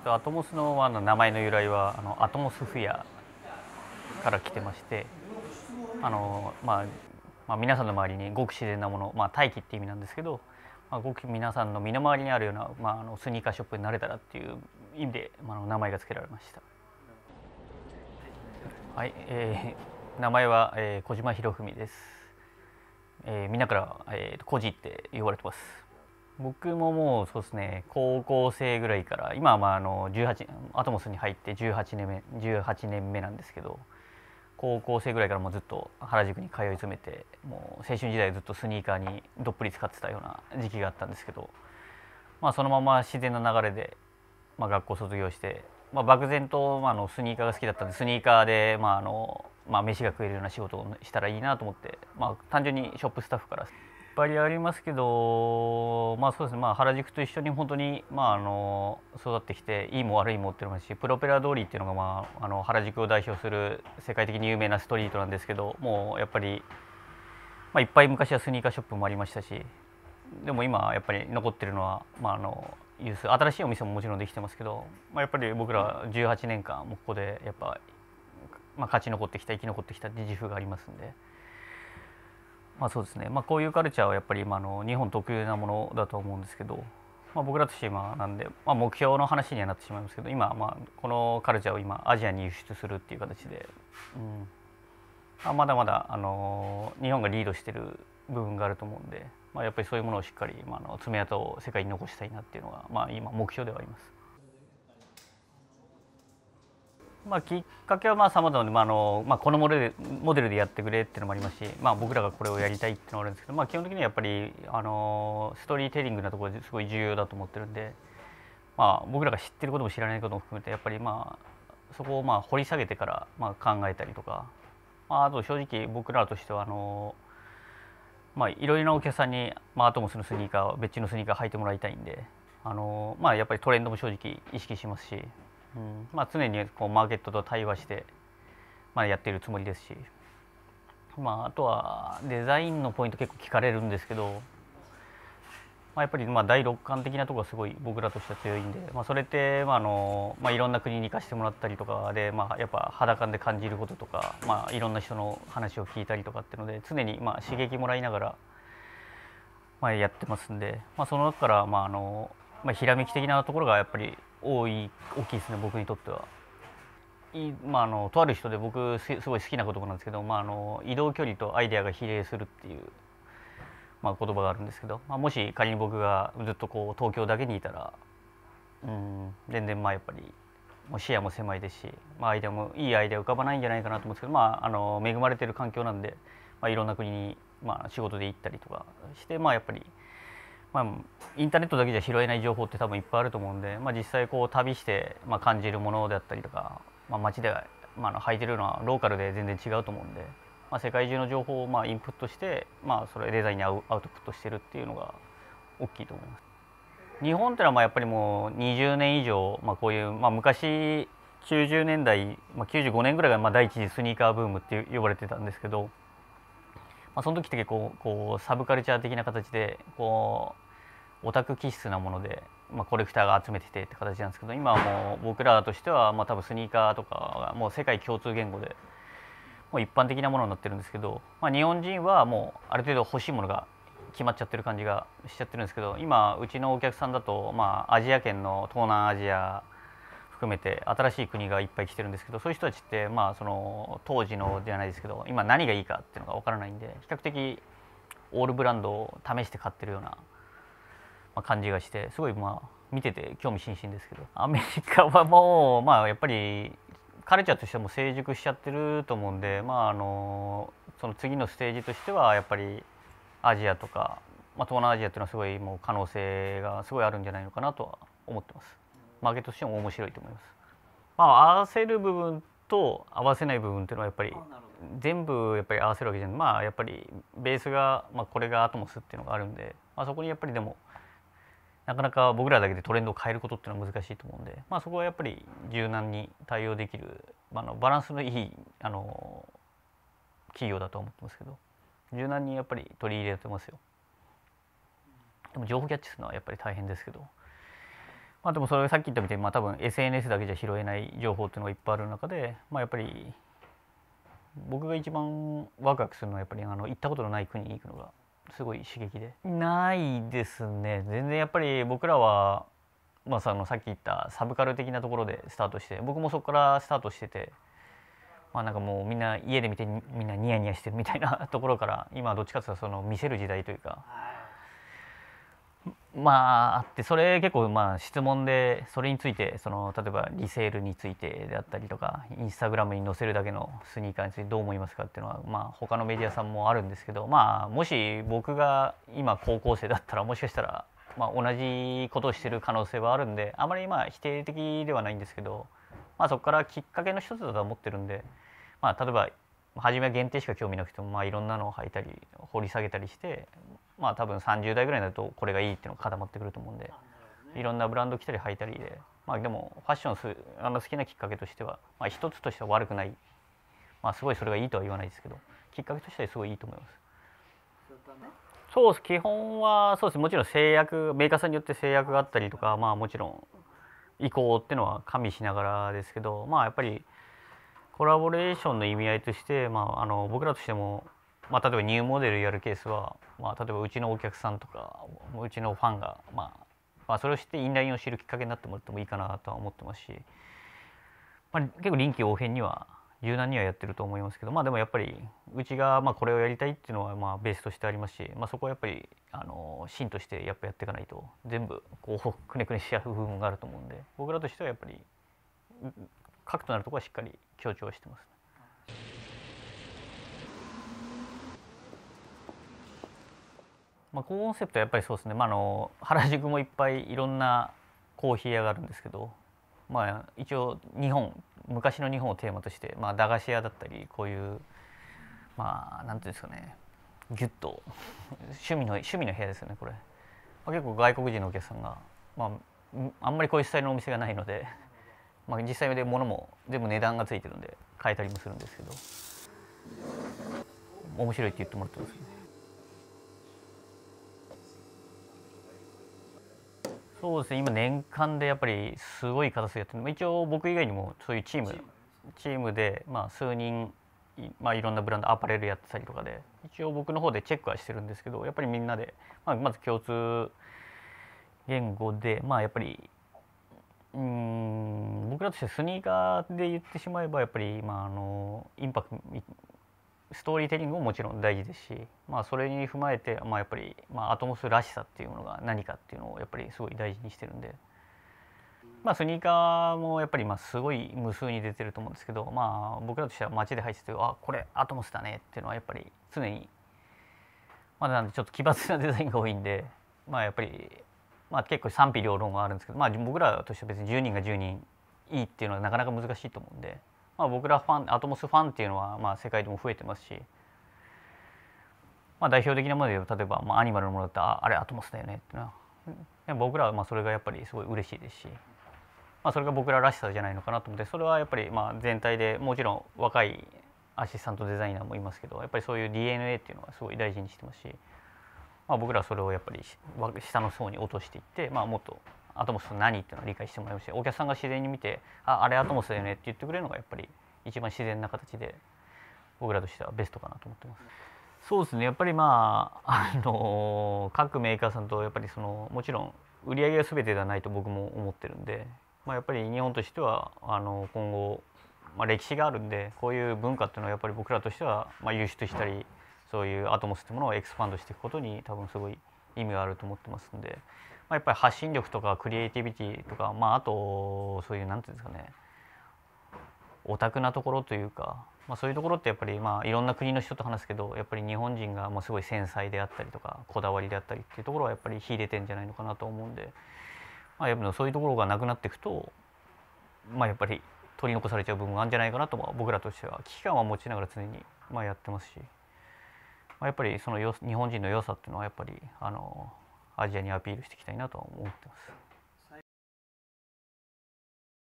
アトモスの名前の由来はアトモスフィアから来てまして、あの、まあ、皆さんの周りにごく自然なもの、大気って意味なんですけど、ごく皆さんの身の回りにあるような、スニーカーショップになれたらっていう意味で、名前が付けられました。はい、名前は、小島博文です。みんなから、小路って呼ばれてます。僕ももうそうですね、高校生ぐらいから、今は18アトモスに入って18年目なんですけど、高校生ぐらいからもうずっと原宿に通い詰めて、もう青春時代ずっとスニーカーにどっぷり使ってたような時期があったんですけど、そのまま自然な流れで、学校卒業して、漠然と、スニーカーが好きだったんで、スニーカーで、飯が食えるような仕事をしたらいいなと思って、単純にショップスタッフからいっぱいありますけど、そうですね、原宿と一緒に本当に、育ってきて、いいも悪いもっていうのもあるし、プロペラ通りっていうのが、原宿を代表する世界的に有名なストリートなんですけど、もうやっぱり、いっぱい昔はスニーカーショップもありましたし、でも今やっぱり残ってるのは、ユース新しいお店ももちろんできてますけど、やっぱり僕ら18年間もここでやっぱ、勝ち残ってきた生き残ってきた自負がありますんで、そうですね、こういうカルチャーはやっぱり今日本特有なものだと思うんですけど、僕らとして今なんで、目標の話にはなってしまいますけど、今、このカルチャーを今アジアに輸出するっていう形で、まだまだ日本がリードしてる部分があると思うんで、やっぱりそういうものをしっかり、爪痕を世界に残したいなっていうのが、今目標ではあります。きっかけはさまざまで、このモデルでやってくれっていうのもありますし、僕らがこれをやりたいっていうのもあるんですけど、基本的にはやっぱりストーリーテリングなところですごい重要だと思ってるんで、僕らが知ってることも知らないことも含めてやっぱりそこを掘り下げてから考えたりとか、あと正直僕らとしてはいろいろなお客さんに、アトモスのスニーカー別注のスニーカー履いてもらいたいんで、やっぱりトレンドも正直意識しますし、常にこうマーケットと対話して、やっているつもりですし、あとはデザインのポイント結構聞かれるんですけど、やっぱり第六感的なところがすごい僕らとしては強いんで、それって、いろんな国に行かせてもらったりとかで、やっぱ肌感で感じることとか、いろんな人の話を聞いたりとかっていうので常に刺激もらいながら、やってますんで、その中から、ひらめき的なところがやっぱり大きいですね、僕にとっては。とある人で僕すごい好きな言葉なんですけど、移動距離とアイデアが比例するっていう、言葉があるんですけど、もし仮に僕がずっとこう東京だけにいたら、全然やっぱりもう視野も狭いですし、アイデアもいいアイデア浮かばないんじゃないかなと思うんですけど、恵まれてる環境なんで、いろんな国に、仕事で行ったりとかして、やっぱり、インターネットだけじゃ拾えない情報って多分いっぱいあると思うんで、実際こう旅して、感じるものであったりとか、街で、履いてるのはローカルで全然違うと思うんで、世界中の情報をインプットして、それデザインにアウトプットしてるっていうのが大きいと思います。日本ってのはやっぱりもう20年以上、こういう、昔90年代、95年ぐらいが第一次スニーカーブームって呼ばれてたんですけど、その時って結構こうサブカルチャー的な形でこうオタク気質なもので、コレクターが集めててって形なんですけど、今はもう僕らとしては、多分スニーカーとかがもう世界共通言語でもう一般的なものになってるんですけど、日本人はもうある程度欲しいものが決まっちゃってる感じがしちゃってるんですけど、今うちのお客さんだと、アジア圏の東南アジア含めて新しい国がいっぱい来てるんですけど、そういう人たちって、その当時のじゃないですけど今何がいいかっていうのが分からないんで、比較的オールブランドを試して買ってるような、感じがして、すごい見てて興味津々ですけど、アメリカはもうやっぱりカルチャーとしても成熟しちゃってると思うんで、その次のステージとしてはやっぱりアジアとか、東南アジアっていうのはすごいもう可能性がすごいあるんじゃないのかなとは思ってます。マーケットとしても面白いと思います。合わせる部分と合わせない部分っていうのはやっぱり全部やっぱり合わせるわけじゃない、やっぱりベースが、これがアトモスっていうのがあるんで、そこにやっぱりでもなかなか僕らだけでトレンドを変えることっていうのは難しいと思うんで、そこはやっぱり柔軟に対応できる、バランスのいい企業だと思ってますけど、柔軟にやっぱり取り入れてますよ。でも情報キャッチするのはやっぱり大変ですけど、 まあでもそれさっき言ったみたいに、まあ多分 SNS だけじゃ拾えない情報っていうのがいっぱいある中で、まあやっぱり僕が一番ワクワクするのはやっぱり行ったことのない国に行くのがすごい刺激で。ないですね。全然やっぱり僕らは、まあさっき言ったサブカル的なところでスタートして、僕もそこからスタートしてて、まあなんかもうみんな家で見てみんなニヤニヤしてるみたいなところから、今はどっちかというとその見せる時代というか、まああって、それ結構まあ質問でそれについて、例えばリセールについてであったりとか、インスタグラムに載せるだけのスニーカーについてどう思いますかっていうのは、まあ他のメディアさんもあるんですけど、まあもし僕が今高校生だったら、もしかしたらまあ同じことをしてる可能性はあるんで、あまりまあ否定的ではないんですけど、まあそこからきっかけの一つだと思ってるんで、まあ例えば初めは限定しか興味なくても、まあいろんなのを履いたり掘り下げたりして、まあ多分30代ぐらいになるとこれがいいっていうのが固まってくると思うんで、いろんなブランド着たり履いたりで、まあでもファッション好きなきっかけとしては、まあ一つとしては悪くない、まあすごいそれがいいとは言わないですけど、きっかけとしてはすごいいいと思います。そうです。基本はそうです。もちろん制約、メーカーさんによって制約があったりとか、まあもちろん移行っていうのは加味しながらですけど、まあやっぱりコラボレーションの意味合いとして、まあ僕らとしても、まあ例えばニューモデルやるケースは、まあ例えばうちのお客さんとかうちのファンが、まあそれを知ってインラインを知るきっかけになってもらってもいいかなとは思ってますし、まあ、結構臨機応変には柔軟にはやってると思いますけど、まあでもやっぱりうちがまあこれをやりたいっていうのはまあベースとしてありますし、まあそこはやっぱり芯としてやっぱやっていかないと全部こうくねくねしちゃう部分があると思うんで、僕らとしてはやっぱり核となるところはしっかり強調してます。まあ、コンセプトはやっぱりそうですね、まあ、原宿もいっぱいいろんなコーヒー屋があるんですけど、まあ、一応昔の日本をテーマとして、まあ、駄菓子屋だったりこういうまあなんていうんですかね、ギュッと趣味の部屋ですよねこれ、まあ、結構外国人のお客さんが、まあ、あんまりこういうスタイルのお店がないので、まあ、実際で物も全部値段がついてるんで買えたりもするんですけど、面白いって言ってもらってますね。そうですね、今年間でやっぱりすごい数やってる、一応僕以外にもそういうチームで、まあ、数人まあ、いろんなブランドアパレルやってたりとかで、一応僕の方でチェックはしてるんですけど、やっぱりみんなで、まあ、まず共通言語で、まあやっぱり僕らとしてスニーカーで言ってしまえばやっぱり、まあ、インパクトストーリーテリングももちろん大事ですし、まあ、それに踏まえて、まあ、やっぱり、まあ、アトモスらしさっていうものが何かっていうのをやっぱりすごい大事にしてるんで、まあ、スニーカーもやっぱりまあすごい無数に出てると思うんですけど、まあ、僕らとしては街で入ってて、あ、これアトモスだねっていうのはやっぱり常に、まあ、なんでちょっと奇抜なデザインが多いんで、まあ、やっぱり、まあ、結構賛否両論があるんですけど、まあ、僕らとしては別に10人が10人いいっていうのはなかなか難しいと思うんで、まあ、僕らアトモスファンっていうのはまあ世界でも増えてますし、まあ、代表的なもので例えば、まあ、アニマルのものだったらあれアトモスだよねっていうのは、僕らはまあそれがやっぱりすごい嬉しいですし、まあ、それが僕ららしさじゃないのかなと思って、それはやっぱりまあ全体でもちろん若いアシスタントデザイナーもいますけど、やっぱりそういう DNA っていうのはすごい大事にしてますし、まあ、僕らはそれをやっぱり下の層に落としていって、まあ、もっとアトモス何っていうのを理解してもらいまして、お客さんが自然に見てあれアトモスだよねって言ってくれるのがやっぱり一番自然な形で僕らとしてはベストかなと思ってます。そうですね、やっぱりまあ、各メーカーさんとやっぱりもちろん売り上げが全てではないと僕も思ってるんで、まあ、やっぱり日本としては今後、まあ、歴史があるんで、こういう文化っていうのはやっぱり僕らとしてはまあ輸出したり、そういうアトモスっていうものをエクスパンドしていくことに多分すごい意味があると思ってますんで、まあ、やっぱり発信力とかクリエイティビティとか、まあ、あとそういうなんていうんですかね、オタクなところというか、まあ、そういうところってやっぱりまあいろんな国の人と話すけど、やっぱり日本人がまあすごい繊細であったりとかこだわりであったりっていうところはやっぱり秀でてんじゃないのかなと思うんで、まあ、やっぱそういうところがなくなっていくと、まあ、やっぱり取り残されちゃう部分があるんじゃないかなと、僕らとしては危機感は持ちながら常にまあやってますし、まあ、やっぱりその日本人の良さっていうのはやっぱりアジアにアピールしていきたいなとは思ってます。